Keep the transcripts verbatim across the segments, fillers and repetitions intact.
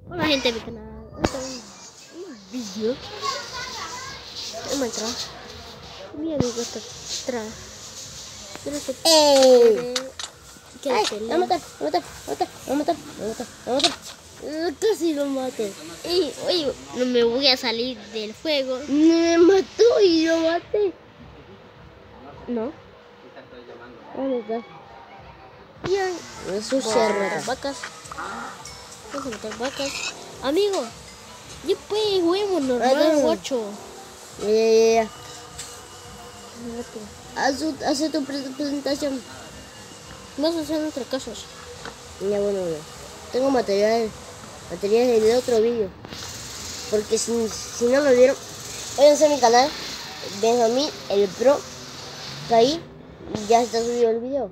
Hola gente de mi canal, este es un vídeo de Minecraft. Mi amigo está atrás. Quiero que ¡Ey! que ¡Ay! pelea. ¡Me va a matar! ¡Me va a matar! ¡Me va a matar! ¡Me va a matar! ¡Me va a matar! ¡Me va a matar! Eh, Casi lo maté. Y oye, no me voy a salir del fuego. Me mató y lo maté. No. ¿Dónde está? Bien. Es su Voy a cerrada. matar vacas. Vamos a matar vacas. Amigo, después juguemos normal Ay, no. ocho. Ya, ya, ya. Rápido. Haz, tu- haz tu pre- presentación. Vamos a hacer nuestras casas. Ya, bueno, bueno. Tengo material. Materiales del otro vídeo. Porque si, si no lo vieron, váyanse a mi canal. Benjamín, el pro. Ahí ya está subido el video.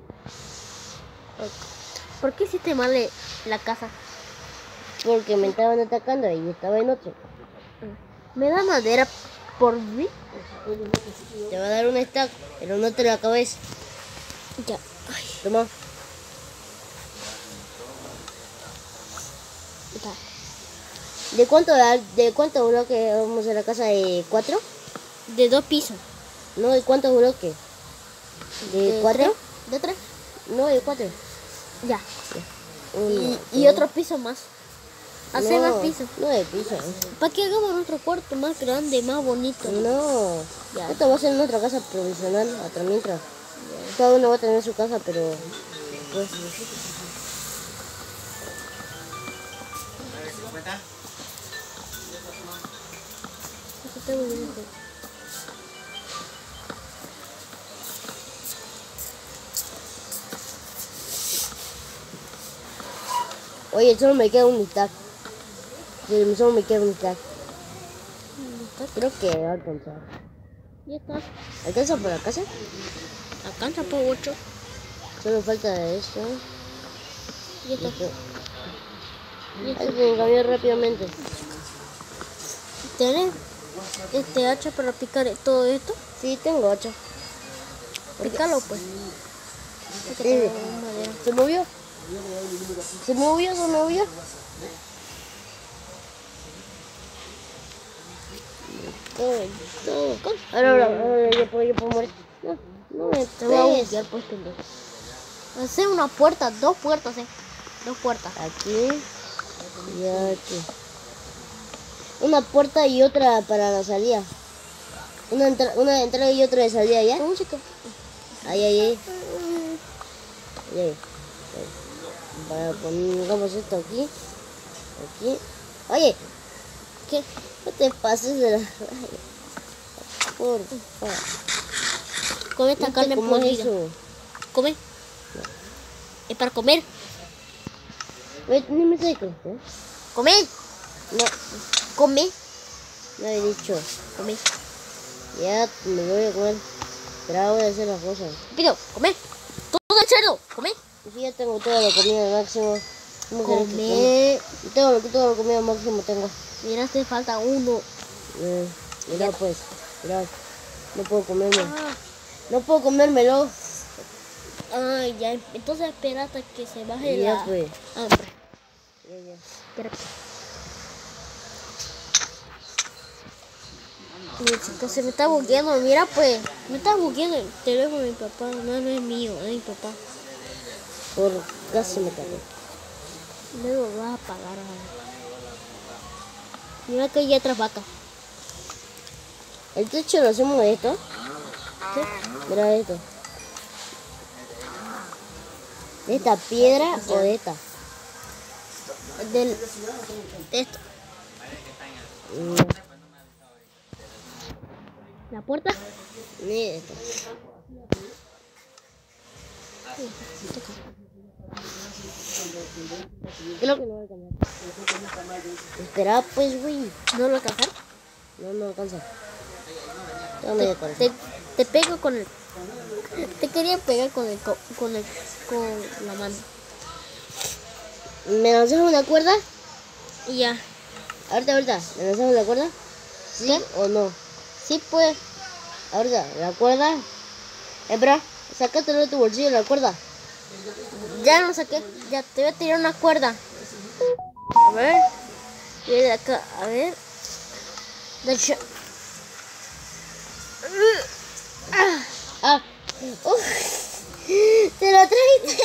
¿Por qué hiciste mal eh, la casa? Porque me estaban atacando y estaba en otro. ¿Me da madera por mí? Te va a dar un stack, pero no te lo acabes. Ya. Ay, Toma. ya. ¿De cuánto, de cuántos bloques vamos a la casa? ¿De cuatro? De dos pisos. No, ¿de cuántos bloques? ¿De cuatro? tres. ¿De tres? No, de cuatro. Ya. Uno, Y, y dos. otro piso más. Hacer No, más pisos. No de piso. Para que hagamos nuestro cuarto más grande, más bonito. No. Ya. Esto va a ser nuestra casa provisional hasta mientras. Cada uno va a tener su casa, pero pues. Eso está muy bien. Oye, solo me queda un stack. Sí, solo me queda un stack. Creo que va a alcanzar. Ya está. ¿Alcanza por la casa? Alcanza por ocho. Solo falta esto. Ya está. Esto. Ya está. Ay, se cambió rápidamente. ¿Tienes este hacha para picar todo esto? Sí, tengo ocho. Pícalo pues. Sí. Madera. ¿Se movió? ¿Se movió? ¿Se movió? Todo, todo. Ahora, ahora, ahora, yo puedo, yo puedo morir. No, no me Te voy a pegues. buguear pues pendejo. Hacer una puerta, dos puertas, eh. Dos puertas. Aquí y aquí. Una puerta y otra para la salida. Una, entra- una de entrada y otra de salida, ¿ya? ¿Cómo chica? Ahí, ahí, ahí. Ahí, ahí. Para pongamos esto aquí. Aquí. Oye, ¿Qué? no te pases de la raya. Por favor. Come esta No te carne comas podrida. eso. Come. Es para comer. Ve, ni me sé qué, ¿eh? Come. No, Come. no he dicho. Come. Ya me voy a comer. Pero ahora voy a hacer las cosas. Rápido. Come. Todo el cerdo. Come. Y si ya tengo toda la comida máximo. ¿Cómo querés que coma? Come. Tengo lo que toda la comida máximo tengo. Mira, te falta uno. Eh, mira pues, mira. No puedo comerme. Ah. No puedo comérmelo. Ay, ya. Entonces espera hasta que se baje Ya la pues. hambre. Ya, ya. Espera. Mira, chicos, se me está bugueando. Mira, pues. Me está bugueando el teléfono de mi papá. No, no es mío, es de mi papá. Por casi me cagué. Luego vas a apagar ahora. Mira que hay otras vacas. El techo lo hacemos de esto. ¿Qué? Mira esto. ¿De esta piedra o de esta? Del, de esto. Mm, La puerta. ni de esta. Creo que no va a alcanzar. Espera pues, güey. ¿No lo alcanzar? No, no alcanza. Tengo medio corazón. Te, te pego con el. Te quería pegar con el, co- con el, con la mano. ¿Me lanzas una cuerda? Y ya. Ahorita, ahorita. ¿Me lanzas una cuerda? ¿Sí ¿Qué? o no? Sí, pues. Ahorita, la cuerda. Espera, sácatelo de tu bolsillo, la cuerda. Ya lo saqué. Ya te voy a tirar una cuerda. A ver. Viene de acá, a ver. De hecho. Ah. Uf. Te lo trajiste.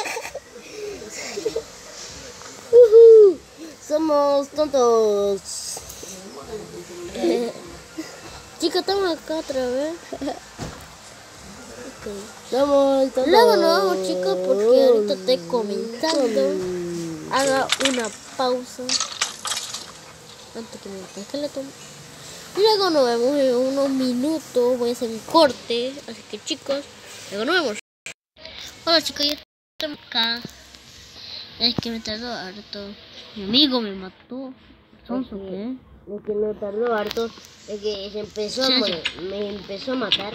uh-huh. Somos tontos. Chicos, estamos acá otra vez. Okay. Somos tontos. Luego nos vamos, chicos, porque ahorita estoy comentando. Haga una pausa antes que me pesque la toma. Luego nos vemos en unos minutos. Voy a hacer un corte. Así que, chicos, luego nos vemos. Hola, chicos, ya estamos acá. Es que me tardó harto. Mi amigo me mató. ¿Sonso qué? Es que me tardó harto. Es que se empezó Sí, a sí. morir. Me empezó a matar.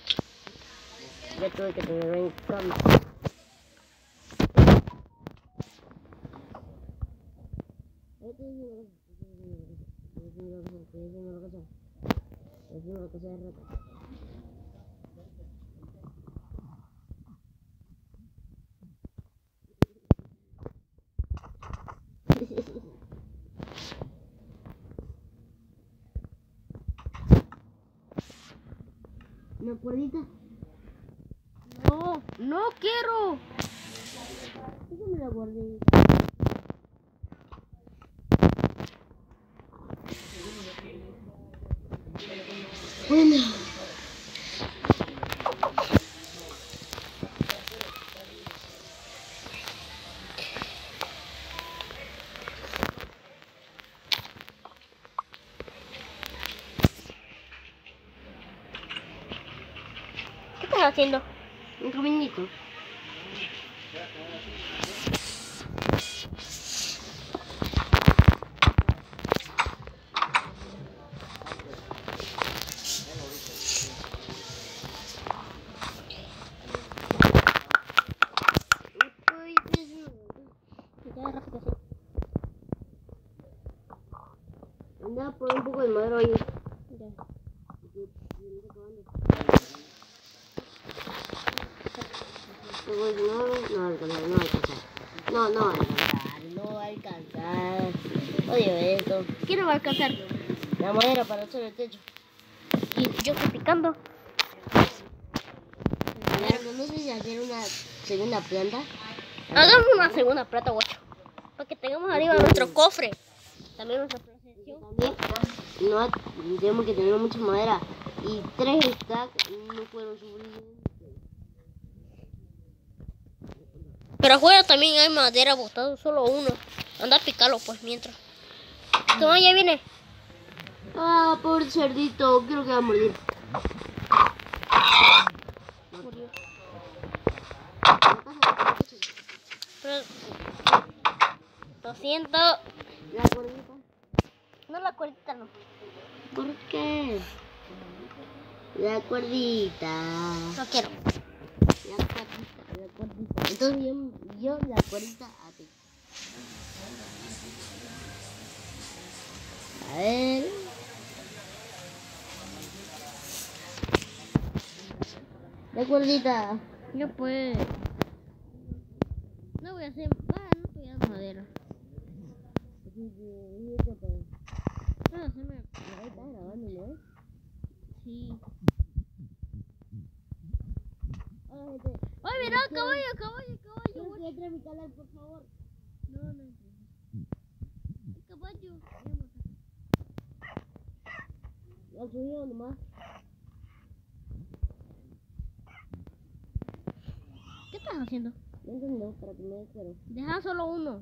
Ya tuve que tener en cama. ¿Una cuerdita? No, no quiero. Déjame la guardé. Bueno. ¿Qué estás haciendo? Un caminito. Anda por un poco de madera ahí. Pues no, no alcanzar, no alcanzar. No, no alcanzar, no alcanzar. Odio esto. ¿Quién no va a alcanzar? La madera para hacer el techo. Y yo estoy picando. Claro, no sé si hacer una segunda planta. Hagamos una segunda plata, guacho. Para que tengamos arriba nuestro cofre. También nuestra procesión. También no, tenemos que tener mucha madera. Y tres stacks no fueron suficientes. Pero afuera también hay madera botada, solo uno. Anda a picarlo pues mientras. Toma, ya viene. Ah, pobre cerdito, creo que va a morir. Murió. Pero, lo siento. La cuerdita. No, la cuerdita no. ¿Por qué? La cuerdita. No quiero. La cuerdita, la cuerdita. Entonces yo, yo la cuerdita a ti. A ver. La cuerdita. Ya pues. No voy a hacer. Ah, no voy a dar madera. Ah, se me. Ahí está grabando, ¿no? Sí. Hola, gente. ¡Ay, mira! ¡Caballo, caballo, caballo! Quiero que entre a mi canal, por favor. No, no. El caballo. Lo subió nomás. ¿Qué estás haciendo? No entiendo, para que me dé cuero. Deja solo uno.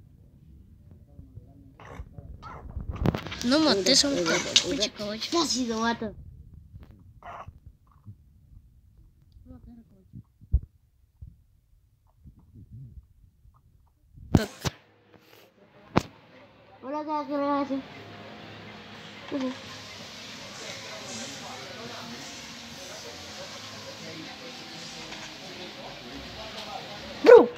No mates a un caballo. Pinche caballo. Casi lo mato. Hola, ¿qué me vas a hacer? ¿Qué es? ¡Bro!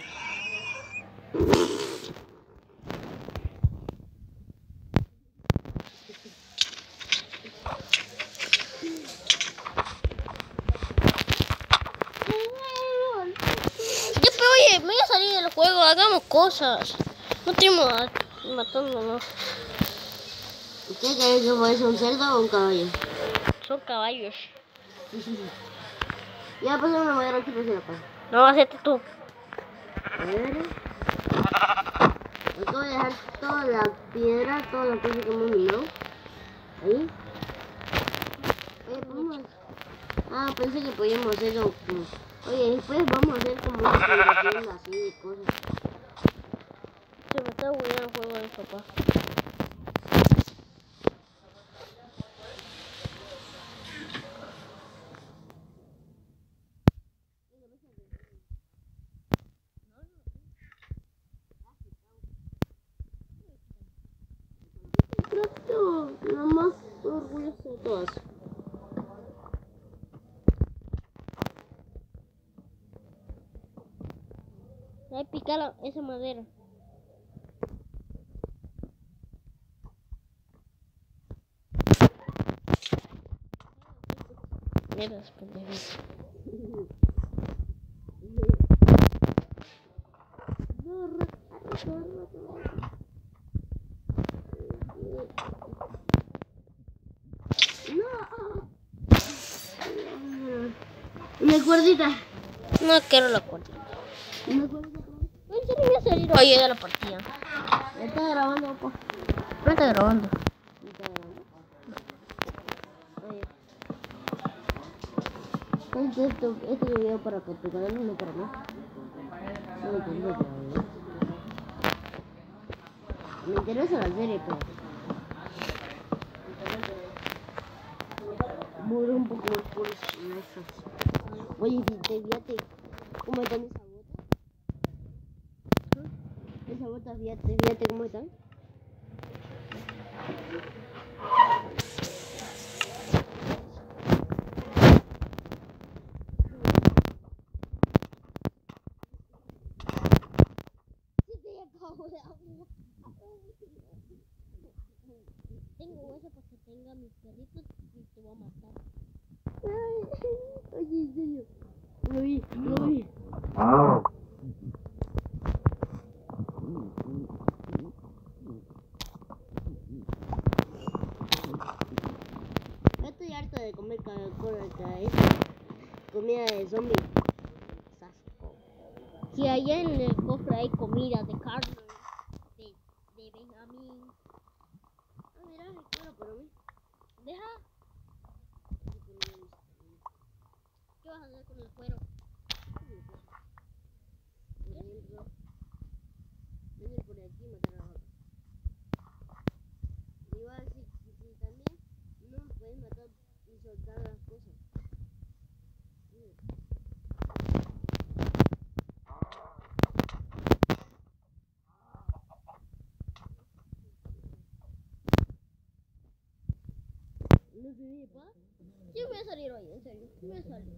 Ya, pero oye, me voy a salir del juego, hagamos cosas. No estemos matándonos. ¿Usted cree que puede ser un cerdo o un caballo? Son caballos. Ya pasó una madera aquí, pero se la pasa. No, hacete tú. A ver. Acabo de dejar toda la piedra, toda la cosa que hemos minado. Ahí. Oye, podemos... Ah, pensé que podíamos hacerlo. Oye, después vamos a hacer como una tienda así de cosas. Se me está aburriendo el juego de mi papá. Creo que la más orgullosa de todas. Hay que picar la- esa madera. Mira, pendejos. Una cuerdita. No quiero la cuerda. Una cuerdita. ¿En serio voy a salir hoy de la partida? Ya está grabando, papá. No está grabando. Oye. Este, esto, este video para que tu canal no para más. No me interesa todavía. Me interesa la serie, pero... Voy a ver un poco más por esas. Oye, si te fíjate cómo están esas botas. Esas botas, fíjate, fíjate cómo están. Tengo hueso para que tenga mis perritos y te voy a matar. Ay, oye, en serio. Lo vi, lo vi. Ya estoy harto de comer comida de zombie. Si allá en el cofre hay comida de carne, de, de Benjamín. Ah, mira, el cuero para mí. Deja. ¿Qué vas a hacer con el cuero? Por ejemplo, venir por aquí y matar a la vaca. Igual, si, si, si también no puedes matar y soltar las cosas. Mira. No se ve, pa. Yo voy a salir hoy, en serio. Voy a salir.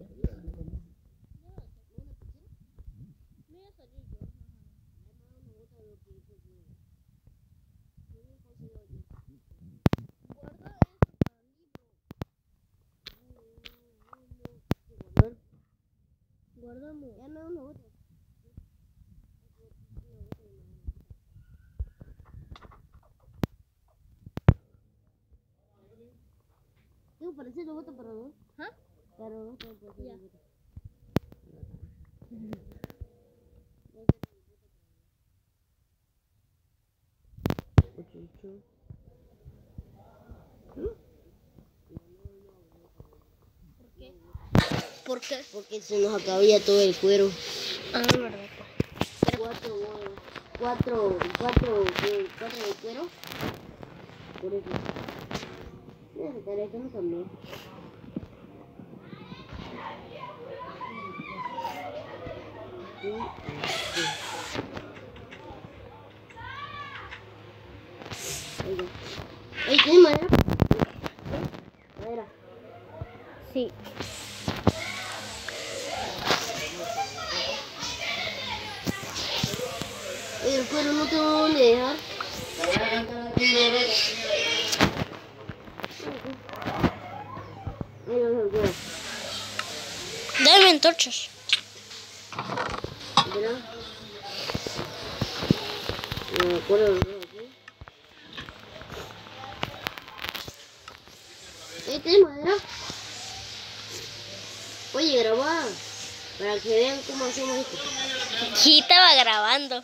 Voy a salir yo. Guarda eso para libro. Guardamos. Ya no, no, otra. Tengo para hacer bota para dos. ¿Ah? Para dos tengo para hacer Ya. bota. ¿Por qué? ¿Por qué? Porque se nos acabía todo el cuero. Ah, verdad. Cuatro, cuatro, cuatro, cuatro, cuatro de cuero. Por eso. Voy a sacar esto también. Sí, sí. Oiga. Oye, ¿tienes madera? Madera. Sí. Oye, el cuero no tengo dónde dejar. Ahí no es el cuero. Dame antorchas. ¿Verdad? El cuero lo dejo aquí. ¿tienes madera? Oye, grabá. Para que vean cómo hacemos esto. Sí, estaba grabando.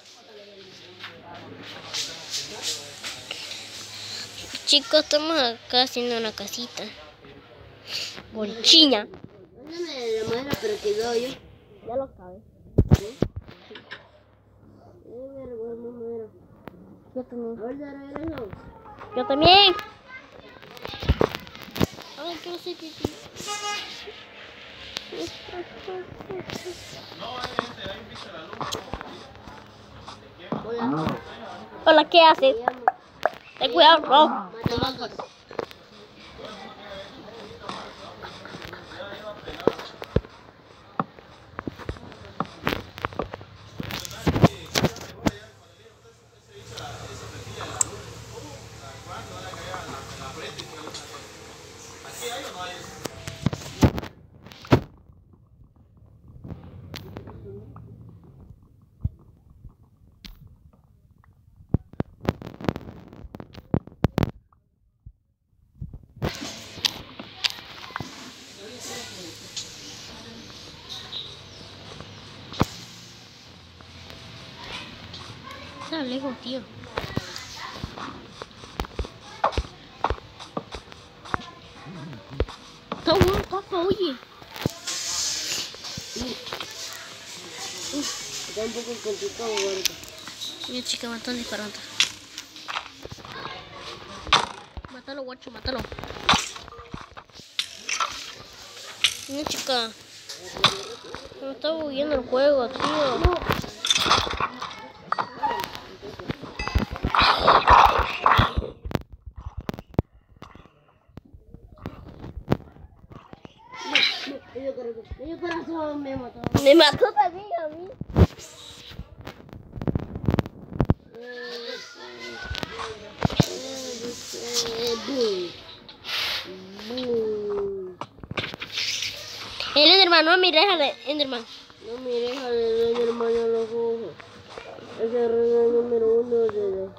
Chicos, estamos acá haciendo una casita. Con chiña. Mándame la madera, pero que doy yo. Ya lo sabes. ¿Sí? Eh, ver, voy a más madera. Yo también. Ahora regreso. Yo también. Ay, quiero hacer pipí. Hola. Hola, ¿qué haces? Me llamo Ten cuidado, no. Matamacas. Está lejos, tío. Está bueno, papá, oye. Está un poco complicado ahorita. Mira, chica, me están disparando. Mátalo, guacho, mátalo. Mira, chica. Se me está bugueando el juego, tío. Medio corazón, medio corazón me mató. Me mató también a mí. El Enderman, no mires al Enderman. No mires al Enderman a los ojos. Ese es el regalo número uno de,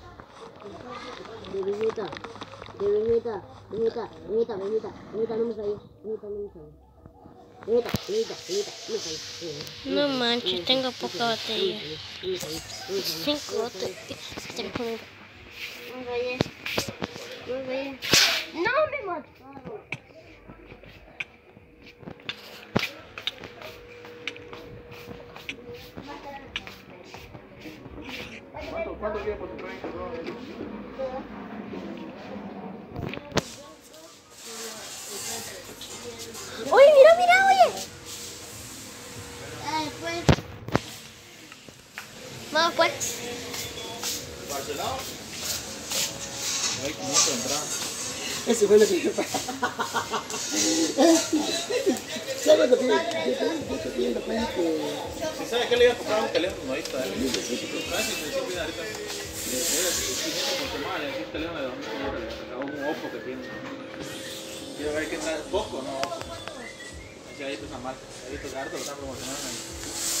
de Vegeta. De Vegeta. Vegeta, Vegeta, Vegeta. Vegeta no me salió. Vegeta no me salió. Vegeta, Vegeta, Vegeta, no me salió. No manches, tengo poca batería. No me salió, no me salió. Cinco baterías. Teléfono. No me fallé. No me fallé. No me mataron. ¿Cuánto, cuánto tiempo se traen que no? Oye, mira, mira, oye. Ah, después. Vamos, pues. ¿Parcelado? Ay, ¿cómo te entra? Ese fue lo que yo ¿sabes lo que yo estoy pidiendo pues que Si sabes que le iba a comprar un teléfono ahí está. Casi me sirve ahorita. quinientos por semana, es un teléfono de dos mil dólares. Un Oppo que tiene. Quiero ver qué tal. Poco, no. Así ahí está una marca. He visto que harto lo están promocionando ahí.